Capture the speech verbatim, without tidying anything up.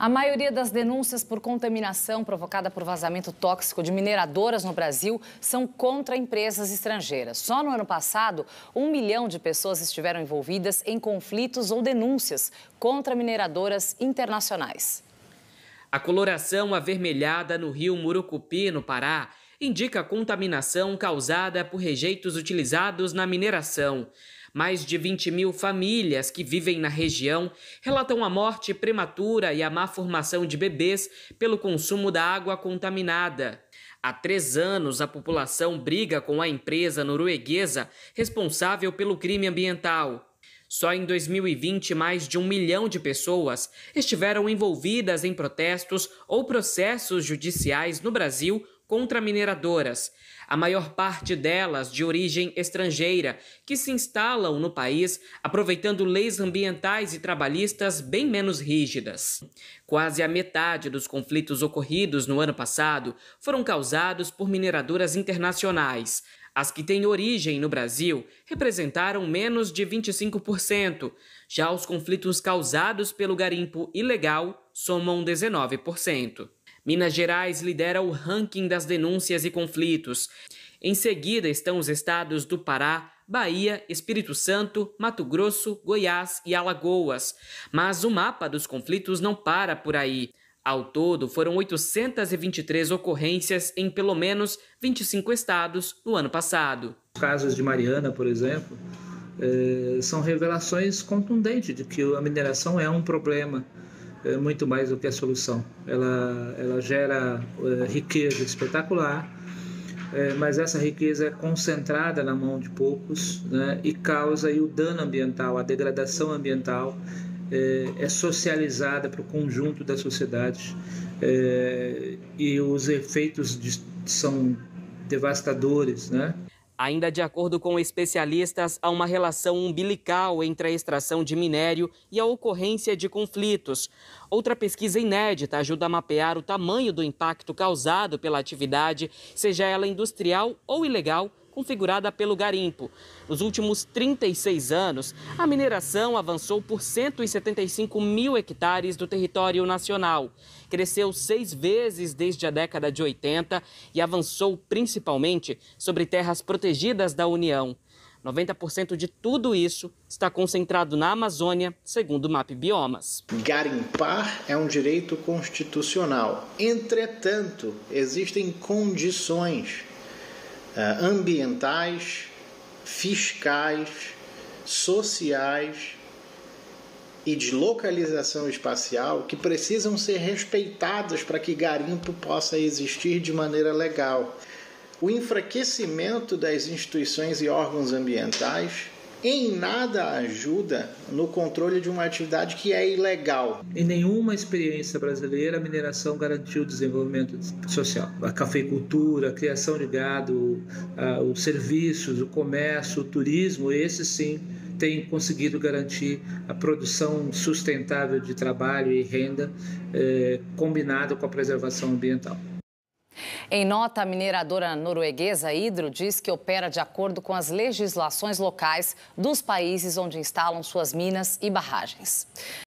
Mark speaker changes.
Speaker 1: A maioria das denúncias por contaminação provocada por vazamento tóxico de mineradoras no Brasil são contra empresas estrangeiras. Só no ano passado, um milhão de pessoas estiveram envolvidas em conflitos ou denúncias contra mineradoras internacionais.
Speaker 2: A coloração avermelhada no rio Murucupi, no Pará, indica a contaminação causada por rejeitos utilizados na mineração. Mais de vinte mil famílias que vivem na região relatam a morte prematura e a má formação de bebês pelo consumo da água contaminada. Há três anos, a população briga com a empresa norueguesa responsável pelo crime ambiental. Só em dois mil e vinte, mais de um milhão de pessoas estiveram envolvidas em protestos ou processos judiciais no Brasil contra mineradoras. A maior parte delas de origem estrangeira, que se instalam no país aproveitando leis ambientais e trabalhistas bem menos rígidas. Quase a metade dos conflitos ocorridos no ano passado foram causados por mineradoras internacionais. As que têm origem no Brasil representaram menos de vinte e cinco por cento. Já os conflitos causados pelo garimpo ilegal somam dezenove por cento. Minas Gerais lidera o ranking das denúncias e conflitos. Em seguida estão os estados do Pará, Bahia, Espírito Santo, Mato Grosso, Goiás e Alagoas. Mas o mapa dos conflitos não para por aí. Ao todo, foram oitocentas e vinte e três ocorrências em pelo menos vinte e cinco estados no ano passado.
Speaker 3: Os casos de Mariana, por exemplo, eh, são revelações contundentes de que a mineração é um problema. É muito mais do que a solução. Ela, ela gera é, riqueza espetacular, é, mas essa riqueza é concentrada na mão de poucos, né, e causa aí o dano ambiental, a degradação ambiental é, é socializada para o conjunto da sociedade, é, e os efeitos de, são devastadores, né?
Speaker 2: Ainda de acordo com especialistas, há uma relação umbilical entre a extração de minério e a ocorrência de conflitos. Outra pesquisa inédita ajuda a mapear o tamanho do impacto causado pela atividade, seja ela industrial ou ilegal, configurada pelo garimpo. Nos últimos trinta e seis anos, a mineração avançou por cento e setenta e cinco mil hectares do território nacional. Cresceu seis vezes desde a década de oitenta e avançou principalmente sobre terras protegidas da União. noventa por cento de tudo isso está concentrado na Amazônia, segundo o MapBiomas.
Speaker 4: Garimpar é um direito constitucional. Entretanto, existem condições uh, ambientais, fiscais, sociais e de localização espacial que precisam ser respeitadas para que garimpo possa existir de maneira legal. O enfraquecimento das instituições e órgãos ambientais em nada ajuda no controle de uma atividade que é ilegal.
Speaker 3: Em nenhuma experiência brasileira a mineração garantiu o desenvolvimento social. A cafeicultura, a criação de gado, os serviços, o comércio, o turismo, esses sim têm conseguido garantir a produção sustentável de trabalho e renda, eh, combinado com a preservação ambiental.
Speaker 1: Em nota, a mineradora norueguesa Hydro diz que opera de acordo com as legislações locais dos países onde instalam suas minas e barragens.